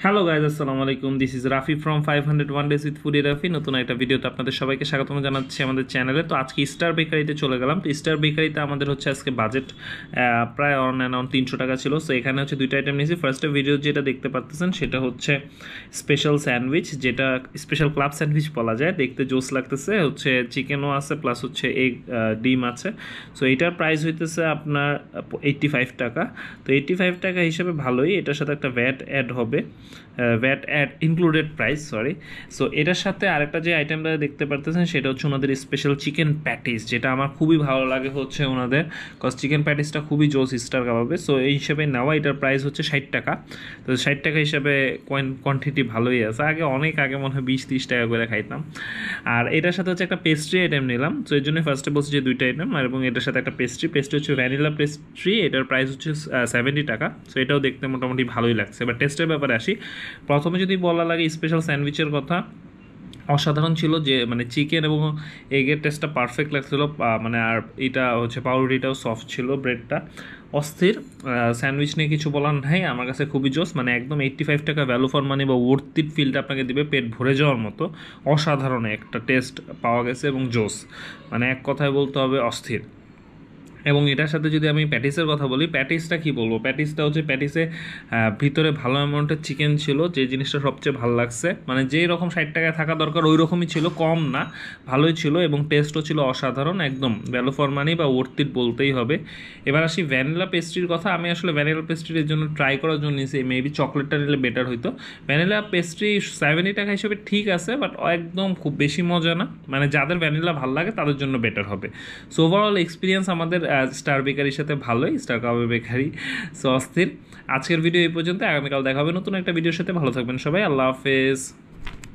Hello guys, আসসালামু আলাইকুম। This is Rafi from 501 days with foodie Rafi. নতুন একটা ভিডিওতে আপনাদের সবাইকে স্বাগতম জানাচ্ছি আমাদের চ্যানেলে। তো আজকে স্টার বেকারিতে চলে গেলাম। তো স্টার বেকারিতে আমাদের হচ্ছে আজকে বাজেট প্রায় অন অ্যারাউন্ড 300 টাকা ছিল। সো এখানে হচ্ছে দুইটা আইটেম নিয়েছি। ফার্স্টে ভিডিও যেটা দেখতে পারতেছেন সেটা হচ্ছে স্পেশাল স্যান্ডউইচ, যেটা স্পেশাল ক্লাব স্যান্ডউইচ বলা যায়। দেখতে জোস লাগতেছে, হচ্ছে চিকেনও আছে প্লাস হচ্ছে এগ ডিম আছে। সো এইটার প্রাইস হইতেছে আপনার 85 টাকা। তো 85 টাকা হিসেবে ভালোই। এটার সাথে একটা ভ্যাট অ্যাড হবে, VAT add included price, sorry. So এটার সাথে আরেকটা যে আইটেমটা দেখতে পারতেছেন সেটা হচ্ছে ওনাদের স্পেশাল চিকেন প্যাটিস, যেটা আমার খুবই ভালো লাগে হচ্ছে ওনাদের, কজ চিকেন প্যাটিসটা খুবই জোস স্টার কাবাবে। সো এই হিসেবে নেওয়া, এটার প্রাইস হচ্ছে 60 টাকা। তো 60 টাকা হিসাবে কোয়ান্টিটি ভালোই আছে। অনেক আগে মনে হয় 20-30 টাকা করে খাইতাম। আর এটার সাথে হচ্ছে একটা পেস্ট্রি আইটেম নিলাম। সো এর জন্য ফার্স্টে বলছি যে দুইটা আইটেম, আর এবং এটার সাথে একটা পেস্ট্রি হচ্ছে ভ্যানিলা পেস্ট্রি। এটার প্রাইস হচ্ছে 70 টাকা। সো এটাও দেখতে মোটামুটি ভালোই লাগছে। এবার টেস্টের ব্যাপারে আসি। প্রথমে যদি বলা লাগে স্পেশাল স্যান্ডউইচের কথা, অসাধারণ ছিল। যে মানে চিকেন এবং এগের টেস্টটা পারফেক্ট লাগছিলো, মানে আর এটা হচ্ছে পাউরুটিটাও সফট ছিল, ব্রেডটা অস্থির। স্যান্ডউইচ নিয়ে কিছু বলার নাই, আমার কাছে খুবই জোস। মানে একদম 85 টাকা ভ্যালু ফর মানি বা ওয়ার্থ ফিলটা আপনাকে দিবে, পেট ভরে যাওয়ার মতো অসাধারণ একটা টেস্ট পাওয়া গেছে এবং জোস, মানে এক কথায় বলতে হবে অস্থির। এবং এটার সাথে যদি আমি প্যাটিসের কথা বলি, প্যাটিসটা কী বলবো, প্যাটিসটা হচ্ছে প্যাটিসে ভিতরে ভালো অ্যামাউন্টের চিকেন ছিল, যে জিনিসটা সবচেয়ে ভালো লাগছে। মানে যেই রকম 60 টাকায় থাকা দরকার ওই রকমই ছিল, কম না, ভালোই ছিল। এবং টেস্টও ছিল অসাধারণ, একদম ভ্যালু ফর মানি বা ওয়ার্থ ইট বলতেই হবে। এবার আসি ভ্যানিলা পেস্ট্রির কথা। আমি আসলে ভ্যানিলা পেস্ট্রির জন্য ট্রাই করার জন্য নিয়েছি, মেবি চকলেটটা নিলে বেটার হইতো। ভ্যানিলা পেস্ট্রি 70 টাকা হিসেবে ঠিক আছে, বাট একদম খুব বেশি মজা না। মানে যাদের ভ্যানিলা ভালো লাগে তাদের জন্য বেটার হবে। সো ওভারঅল এক্সপিরিয়েন্স আমাদের স্টার বেকারির সাথে ভালোই, স্টার কাবাব বেকারি। সো অস্থির। আজকের ভিডিও এই পর্যন্ত, আগামীকাল দেখা হবে নতুন একটা ভিডিওর সাথে। ভালো থাকবেন সবাই, আল্লাহ হাফেজ।